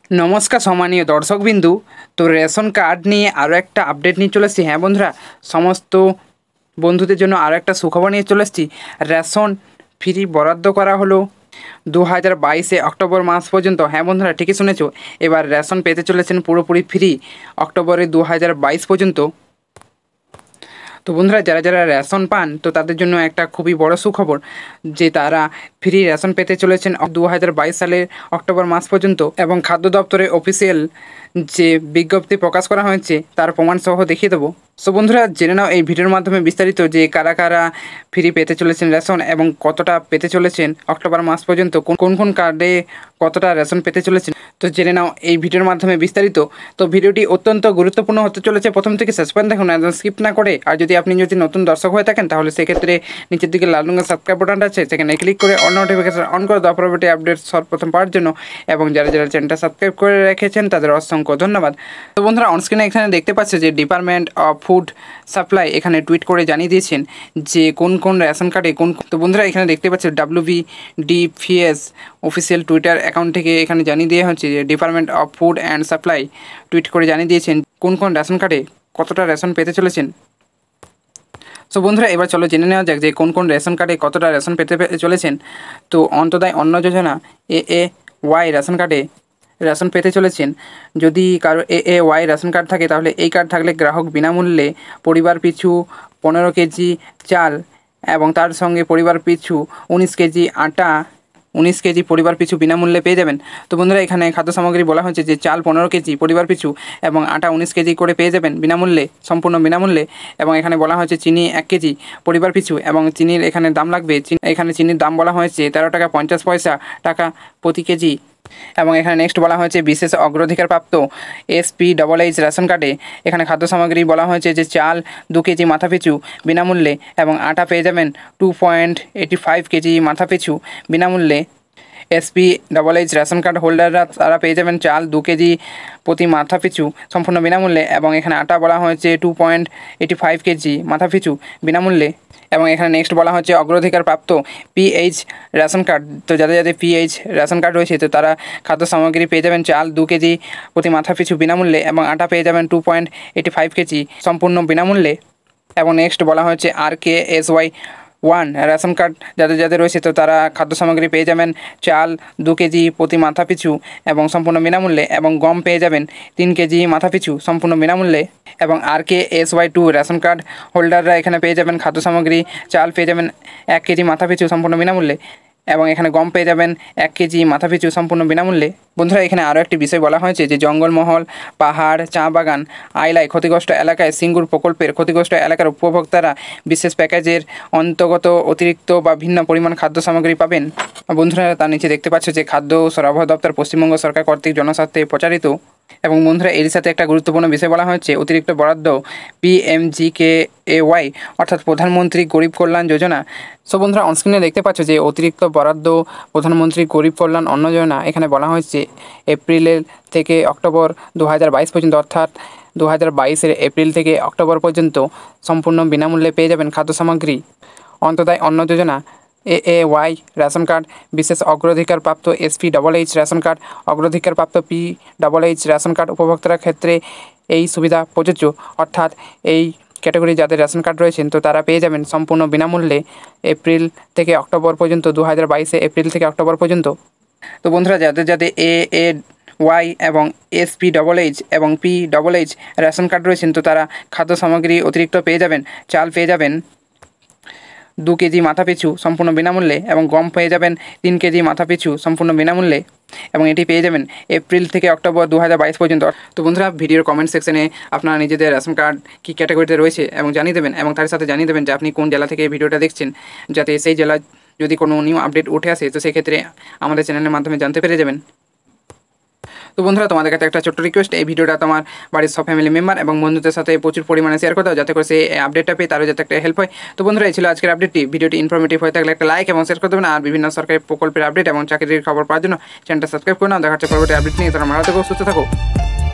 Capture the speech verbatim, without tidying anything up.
নমস্কার সম্মানীয় দর্শকবিন্দু। তো রেশন কার্ড নিয়ে আরও একটা আপডেট নিয়ে চলে এসেছি। হ্যাঁ বন্ধুরা, সমস্ত বন্ধুদের জন্য আরও একটা সুখবর নিয়ে চলে এসেছি। রেশন ফ্রি বরাদ্দ করা হলো দু হাজার বাইশে অক্টোবর মাস পর্যন্ত। হ্যাঁ বন্ধুরা, ঠিকই শুনেছ, এবার রেশন পেতে চলেছেন পুরোপুরি ফ্রি অক্টোবরে দু হাজার বাইশ পর্যন্ত। তো বন্ধুরা, যারা যারা রেশন পান তো তাদের জন্য একটা খুবই বড় সুখবর যে তারা ফ্রি রেশন পেতে চলেছেন দু হাজার বাইশ সালের অক্টোবর মাস পর্যন্ত। এবং খাদ্য দপ্তরের অফিসিয়াল যে বিজ্ঞপ্তি প্রকাশ করা হয়েছে তার প্রমাণ সহ দেখিয়ে দেবো। সো বন্ধুরা, জেনে নাও এই ভিডিওর মাধ্যমে বিস্তারিত যে কারা কারা ফ্রি পেতে চলেছেন রেশন এবং কতটা পেতে চলেছেন অক্টোবর মাস পর্যন্ত, কোন কোন কার্ডে কতটা রেশন পেতে চলেছেন। তো জেনে নাও এই ভিডিওর মাধ্যমে বিস্তারিত। তো ভিডিওটি অত্যন্ত গুরুত্বপূর্ণ হতে চলেছে, প্রথম থেকে শেষ পর্যন্ত দেখুন, একদম স্কিপ না করে। আর যদি আপনি যদি নতুন দর্শক হয়ে থাকেন তাহলে সেক্ষেত্রে নিচের দিকে লাল রঙের সাবস্ক্রাইব বাটনটা আছে, সেখানে ক্লিক করে অল নোটিফিকেশন অন করে দেওয়া পরবর্তী আপডেট সর্বপ্রথম পাওয়ার জন্য। এবং যারা যারা চ্যানেলটা সাবস্ক্রাইব করে রেখেছেন তাদের অসংখ্য ধন্যবাদ। তো বন্ধুরা, অনস্ক্রিনে এখানে দেখতে পাচ্ছে যে ডিপার্টমেন্ট অফ ফুড সাপ্লাই এখানে টুইট করে জানিয়ে দিয়েছেন যে কোন কোন রেশন কার্ডে কোন। তো বন্ধুরা, এখানে দেখতে পাচ্ছে ডাব্লিউবিডিপিএস অফিসিয়াল টুইটার অ্যাকাউন্ট থেকে এখানে জানিয়ে দেওয়া হচ্ছে যে department of food and supply tweet করে জানিয়ে দিয়েছেন কোন কোন রেশন কার্ডে কতটা রেশন পেতে চলেছেন। সো বন্ধুরা, এবার চলো জেনে নেওয়া যাক যে কোন কোন রেশন কার্ডে কতটা রেশন পেতে চলেছেন। তো Antyodaya Anna Yojana A A Y ration কার্ডে রেশন পেতে চলেছেন। যদি কারো A A Y ration card থাকে তাহলে এই কার্ড থাকলে গ্রাহক বিনামূল্যে পরিবার পিছু পনেরো কেজি চাল এবং তার সঙ্গে পরিবার পিছু উনিশ কেজি আটা উনিশ কেজি পরিবার পিছু বিনামূল্যে পেয়ে যাবেন। তো বন্ধুরা, এখানে খাদ্য সামগ্রী বলা হয়েছে যে চাল পনেরো কেজি পরিবার পিছু এবং আটা উনিশ কেজি করে পেয়ে যাবেন বিনামূল্যে, সম্পূর্ণ বিনামূল্যে। এবং এখানে বলা হয়েছে চিনি এক কেজি পরিবার পিছু, এবং চিনির এখানে দাম লাগবে, এখানে চিনির দাম বলা হয়েছে তেরো টাকা পঞ্চাশ পয়সা টাকা প্রতি কেজি। এবং এখানে নেক্সট বলা হয়েছে বিশেষ অগ্রাধিকার প্রাপ্ত S P double H ration কার্ডে এখানে খাদ্য সামগ্রী বলা হয়েছে যে চাল দু কেজি মাথাপিছু বিনামূল্যে এবং আটা পেয়ে যাবেন two point eighty five KG মাথাপিছু বিনামূল্যে। SP double H ration card হোল্ডাররা তারা পেয়ে যাবেন চাল দু কেজি প্রতি মাথাপিছু সম্পূর্ণ বিনামূল্যে। এবং এখানে আটা বলা হয়েছে two point eighty five KG মাথাপিছু বিনামূল্যে। এবং এখানে নেক্সট বলা হচ্ছে অগ্রাধিকার প্রাপ্ত পিএইচ রেশন কার্ড। তো যাদের যাদের পিএইচ রেশন কার্ড রয়েছে তো তারা খাদ্য সামগ্রী পেয়ে যাবেন চাল দু কেজি প্রতি মাথাপিছু বিনামূল্যে এবং আটা পেয়ে যাবেন two point eighty five KG সম্পূর্ণ বিনামূল্যে। এবং নেক্সট বলা হচ্ছে R K S Y one ration card যাদের যাদের রয়েছে তো তারা খাদ্য সামগ্রী পেয়ে যাবেন চাল দু কেজি প্রতি মাথাপিছু এবং সম্পূর্ণ বিনামূল্যে এবং গম পেয়ে যাবেন তিন কেজি মাথাপিছু সম্পূর্ণ বিনামূল্যে। এবং R K S Y two ration card হোল্ডাররা এখানে পেয়ে যাবেন খাদ্য সামগ্রী চাল পেয়ে যাবেন এক কেজি মাথাপিছু সম্পূর্ণ বিনামূল্যে এবং এখানে গম পেয়ে যাবেন এক কেজি মাথাপিছু সম্পূর্ণ বিনামূল্যে। বন্ধুরা, এখানে আরও একটি বিষয় বলা হয়েছে যে জঙ্গলমহল, পাহাড়, চা বাগান, আইলায় ক্ষতিগ্রস্ত এলাকায় সিঙ্গুর প্রকল্পের ক্ষতিগ্রস্ত এলাকার উপভোক্তারা বিশেষ প্যাকেজের অন্তর্গত অতিরিক্ত বা ভিন্ন পরিমাণ খাদ্য সামগ্রী পাবেন। বন্ধুরা, তার নিচে দেখতে পাচ্ছ যে খাদ্য সরবরাহ দপ্তর পশ্চিমবঙ্গ সরকার কর্তৃক জনস্বার্থে প্রচারিত। এবং বন্ধুরা, এর সাথে একটা গুরুত্বপূর্ণ বিষয় বলা হয়েছে অতিরিক্ত বরাদ্দ পিএমজিকেএওয়াই অর্থাৎ প্রধানমন্ত্রী গরিব কল্যাণ যোজনা। সো বন্ধুরা, অনস্ক্রিনে দেখতে পাচ্ছ যে অতিরিক্ত বরাদ্দ প্রধানমন্ত্রী গরিব কল্যাণ অন্ন যোজনা এখানে বলা হয়েছে এপ্রিলের থেকে অক্টোবর দু হাজার বাইশ পর্যন্ত, অর্থাৎ দু হাজার বাইশের এপ্রিল থেকে অক্টোবর পর্যন্ত সম্পূর্ণ বিনামূল্যে পেয়ে যাবেন খাদ্য সামগ্রী। Antyodaya Anna Yojana A A Y ration card, বিশেষ অগ্রাধিকার প্রাপ্ত SP double H ration card, অগ্রাধিকার প্রাপ্ত P double H ration card উপভোক্তার ক্ষেত্রে এই সুবিধা প্রযোজ্য, অর্থাৎ এই ক্যাটাগরি যাদের রেশন কার্ড রয়েছেন তো তারা পেয়ে যাবেন সম্পূর্ণ বিনামূল্যে এপ্রিল থেকে অক্টোবর পর্যন্ত, দু হাজার বাইশে এপ্রিল থেকে অক্টোবর পর্যন্ত। তো বন্ধুরা, যাদের যাদের এ এ ওয়াই এবং এস পি ডবল এইচ এবং P double H ration card রয়েছেন তো তারা খাদ্য সামগ্রী অতিরিক্ত পেয়ে যাবেন, চাল পেয়ে যাবেন দু কেজি মাথাপিছু সম্পূর্ণ বিনামূল্যে এবং গম পেয়ে যাবেন তিন কেজি মাথাপিছু সম্পূর্ণ বিনামূল্যে এবং এটি পেয়ে যাবেন এপ্রিল থেকে অক্টোবর দু হাজার বাইশ পর্যন্ত। তো বন্ধুরা, ভিডিওর কমেন্ট সেকশনে আপনারা নিজেদের রেশন কার্ড কী ক্যাটাগরিতে রয়েছে এবং জানিয়ে দেবেন এবং তার সাথে জানিয়ে দেবেন যে আপনি কোন জেলা থেকে এই ভিডিওটা দেখছেন, যাতে সেই জেলা যদি কোনো নিউ আপডেট উঠে আসে তো সেক্ষেত্রে আমাদের চ্যানেলের মাধ্যমে জানতে পেরে যাবেন। তো বন্ধুরা, তোমাদের কাছে একটা ছোট্ট রিকোয়েস্ট, এই ভিডিওটা তোমার বাড়ির সব ফ্যামিলি মেম্বার এবং বন্ধুদের সাথে প্রচুর পরিমাণে শেয়ার করে দাও, যাতে করে সেই আপডেটটা পেয়ে তারও যাতে একটা হেল্প হয়। তো বন্ধুরা, এই ছিল আজকের আপডেটটি। ভিডিওটি ইনফরমেটিভ হয়ে থাকলে একটা লাইক এবং শেয়ার করে দেবেন। আর বিভিন্ন সরকারি প্রকল্পের আপডেট এবং চাকরির খবর পাওয়ার জন্য চ্যানেলটা সাবস্ক্রাইব করে নাও। দেখা হচ্ছে পরবর্তী আপডেট নিয়ে। তোমরা ভালো থেকো, সুস্থ থাকো।